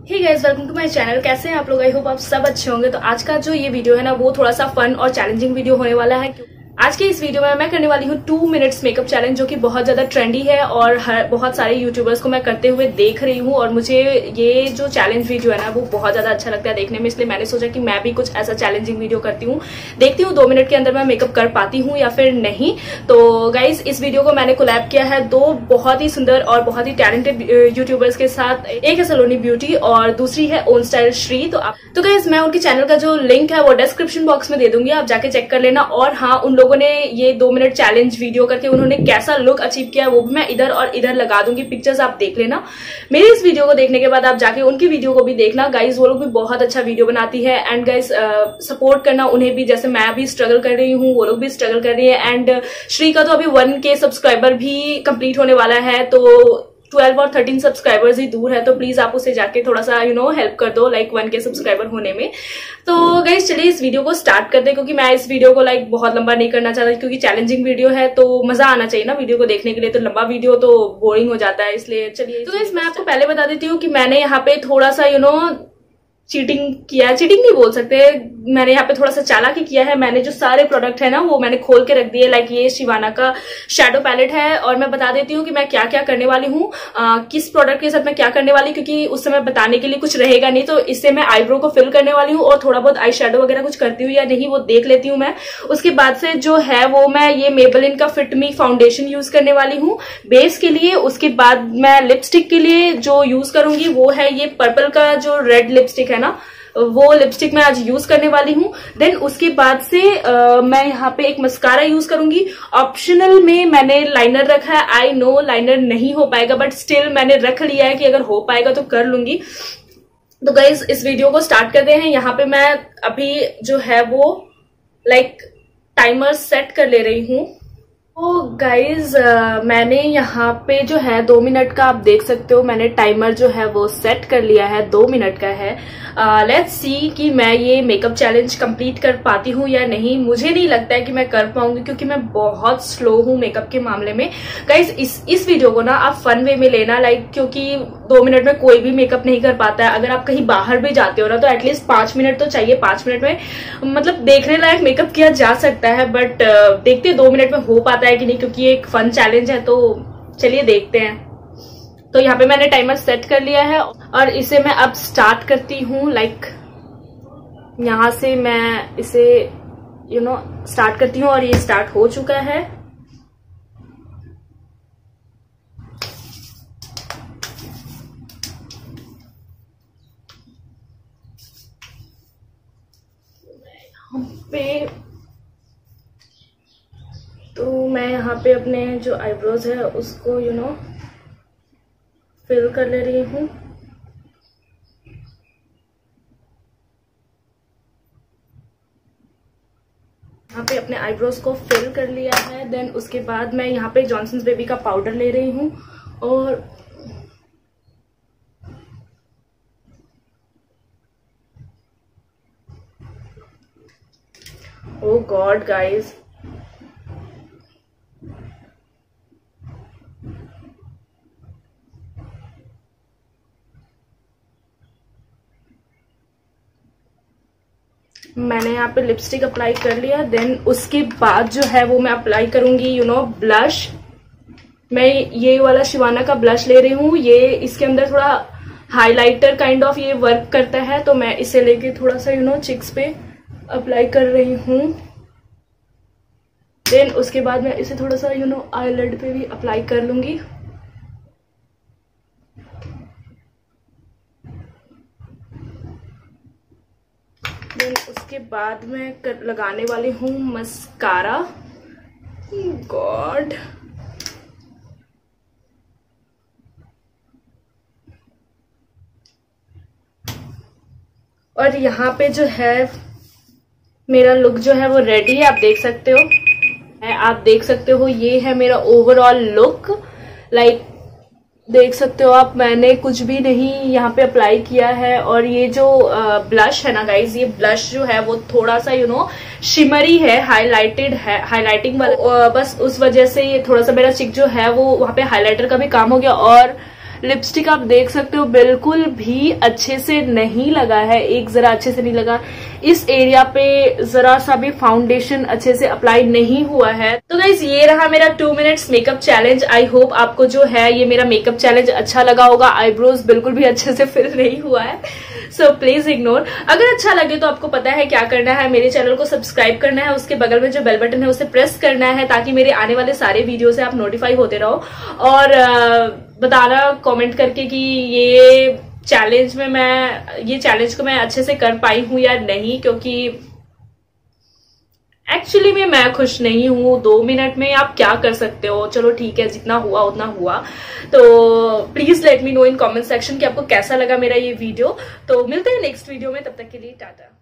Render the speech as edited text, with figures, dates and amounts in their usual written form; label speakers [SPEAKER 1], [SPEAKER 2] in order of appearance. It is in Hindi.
[SPEAKER 1] Hey guys, welcome to my channel. कैसे हैं आप लोग? आई होप आप सब अच्छे होंगे। तो आज का जो ये वीडियो है ना, वो थोड़ा सा फन और चैलेंजिंग वीडियो होने वाला है। आज के इस वीडियो में मैं करने वाली हूँ 2 मिनट्स मेकअप चैलेंज, जो कि बहुत ज्यादा ट्रेंडी है और बहुत सारे यूट्यूबर्स को मैं करते हुए देख रही हूँ। और मुझे ये जो चैलेंज वीडियो है ना, वो बहुत ज्यादा अच्छा लगता है देखने में, इसलिए मैंने सोचा कि मैं भी कुछ ऐसा चैलेंजिंग वीडियो करती हूँ। देखती हूँ 2 मिनट के अंदर मैं मेकअप कर पाती हूँ या फिर नहीं। तो गाइज, इस वीडियो को मैंने कोलैब किया है 2 बहुत ही सुंदर और बहुत ही टैलेंटेड यूट्यूबर्स के साथ। एक है सलोनी ब्यूटी और दूसरी है ओन स्टाइल श्री। तो गाइज, मैं उनके चैनल का जो लिंक है वो डिस्क्रिप्शन बॉक्स में दे दूंगी, आप जाके चेक कर लेना। और हाँ, उन लोगों ने ये 2 मिनट चैलेंज वीडियो करके उन्होंने कैसा लुक अचीव किया है वो भी मैं इधर और इधर लगा दूंगी, पिक्चर्स आप देख लेना। मेरी इस वीडियो को देखने के बाद आप जाके उनकी वीडियो को भी देखना। गाइज, वो लोग भी बहुत अच्छा वीडियो बनाती है। एंड गाइज, सपोर्ट करना उन्हें भी, जैसे मैं भी स्ट्रगल कर रही हूँ, वो लोग भी स्ट्रगल कर रही है। एंड श्री का तो अभी 1K सब्सक्राइबर भी कंप्लीट होने वाला है, तो 12 और 13 सब्सक्राइबर्स ही दूर है। तो प्लीज आप उसे जाके थोड़ा सा हेल्प कर दो, लाइक 1K सब्सक्राइबर होने में। तो गाइस, चलिए इस वीडियो को स्टार्ट करते हैं, क्योंकि मैं इस वीडियो को लाइक बहुत लंबा नहीं करना चाहता, क्योंकि चैलेंजिंग वीडियो है तो मजा आना चाहिए ना वीडियो को देखने के लिए। तो लंबा वीडियो तो बोरिंग हो जाता है, इसलिए चलिए। तो गाइस, मैं आपको पहले बता देती हूँ कि मैंने यहाँ पे थोड़ा सा चीटिंग किया है। चीटिंग नहीं बोल सकते, मैंने यहाँ पे थोड़ा सा चालाकी किया है। मैंने जो सारे प्रोडक्ट है ना, वो मैंने खोल के रख दिए। लाइक ये शिवाना का शैडो पैलेट है, और मैं बता देती हूँ कि मैं क्या क्या करने वाली हूँ, किस प्रोडक्ट के साथ मैं क्या करने वाली, क्योंकि उस समय बताने के लिए कुछ रहेगा नहीं। तो इससे मैं आईब्रो को फिल करने वाली हूँ, और थोड़ा बहुत आई शेडो वगैरह कुछ करती हूँ या नहीं वो देख लेती हूँ मैं। उसके बाद से जो है वो मैं ये मेबेलिन का फिट मी फाउंडेशन यूज करने वाली हूँ बेस के लिए। उसके बाद मैं लिपस्टिक के लिए जो यूज करूंगी वो है ये पर्पल का जो रेड लिपस्टिक है ना, वो लिपस्टिक मैं आज यूज करने वाली हूँ। देन उसके बाद से मैं यहाँ पे एक मस्कारा यूज करूंगी। ऑप्शनल में मैंने लाइनर रखा है। आई नो लाइनर नहीं हो पाएगा, बट स्टिल मैंने रख लिया है कि अगर हो पाएगा तो कर लूंगी। तो गाइज, इस वीडियो को स्टार्ट करते हैं। यहाँ पे मैं अभी जो है वो लाइक टाइमर सेट कर ले रही हूँ। तो गाइज, मैंने यहाँ पे जो है 2 मिनट का, आप देख सकते हो, मैंने टाइमर जो है वो सेट कर लिया है, 2 मिनट का है। लेट्स सी कि मैं ये मेकअप चैलेंज कंप्लीट कर पाती हूँ या नहीं। मुझे नहीं लगता है कि मैं कर पाऊंगी, क्योंकि मैं बहुत स्लो हूँ मेकअप के मामले में। गाइज, इस वीडियो को ना आप फन वे में लेना, लाइक क्योंकि 2 मिनट में कोई भी मेकअप नहीं कर पाता है। अगर आप कहीं बाहर भी जाते हो ना, तो एटलीस्ट 5 मिनट तो चाहिए। 5 मिनट में मतलब देखने लायक मेकअप किया जा सकता है, बट देखते 2 मिनट में हो पाता है कि नहीं, क्योंकि ये एक फन चैलेंज है। तो चलिए देखते हैं। तो यहाँ पे मैंने टाइमर सेट कर लिया है, और इसे मैं अब स्टार्ट करती हूँ। लाइक यहाँ से मैं इसे स्टार्ट करती हूँ, और ये स्टार्ट हो चुका है। मैं यहाँ पे अपने जो आईब्रोज है उसको फिल कर ले रही हूँ। यहाँ पे अपने आईब्रोज को फिल कर लिया है। देन उसके बाद मैं यहाँ पे जॉनसन्स बेबी का पाउडर ले रही हूँ, और ओ गॉड गाइज, मैंने यहाँ पे लिपस्टिक अप्लाई कर लिया। देन उसके बाद जो है वो मैं अप्लाई करूंगी ब्लश। मैं ये वाला शिवाना का ब्लश ले रही हूँ। ये इसके अंदर थोड़ा हाइलाइटर काइंड ऑफ ये वर्क करता है, तो मैं इसे लेके थोड़ा सा चिक्स पे अप्लाई कर रही हूँ। देन उसके बाद मैं इसे थोड़ा सा आईलिड पे भी अप्लाई कर लूंगी। देन उसके बाद मैं लगाने वाली हूँ मस्कारा। गॉड, और यहाँ पे जो है मेरा लुक जो है वो रेडी है, आप देख सकते हो। आप देख सकते हो ये है मेरा ओवरऑल लुक। लाइक देख सकते हो आप, मैंने कुछ भी नहीं यहाँ पे अप्लाई किया है। और ये जो ब्लश है ना गाइज, ये ब्लश जो है वो थोड़ा सा शिमरी है, हाईलाइटेड है, हाईलाइटिंग वाला। बस उस वजह से ये थोड़ा सा मेरा चिक जो है वो वहाँ पे हाईलाइटर का भी काम हो गया। और लिपस्टिक आप देख सकते हो बिल्कुल भी अच्छे से नहीं लगा है, एक जरा अच्छे से नहीं लगा। इस एरिया पे जरा सा भी फाउंडेशन अच्छे से अप्लाई नहीं हुआ है। तो गाइज ये रहा मेरा 2 minutes makeup challenge. I hope आपको जो है ये मेरा मेकअप चैलेंज अच्छा लगा होगा। आईब्रोज बिल्कुल भी अच्छे से फिल नहीं हुआ है, सो प्लीज इग्नोर। अगर अच्छा लगे तो आपको पता है क्या करना है, मेरे चैनल को सब्सक्राइब करना है, उसके बगल में जो बेल बटन है उसे प्रेस करना है ताकि मेरे आने वाले सारे वीडियो से आप नोटिफाई होते रहो। और बताना कमेंट करके कि ये चैलेंज को मैं अच्छे से कर पाई हूं या नहीं, क्योंकि एक्चुअली में मैं खुश नहीं हूं। 2 मिनट में आप क्या कर सकते हो, चलो ठीक है जितना हुआ उतना हुआ। तो please let me know in comment section कि आपको कैसा लगा मेरा ये वीडियो। तो मिलते हैं नेक्स्ट वीडियो में, तब तक के लिए टाटा।